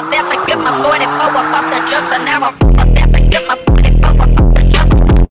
my best to get my 44 up off the just an arrow.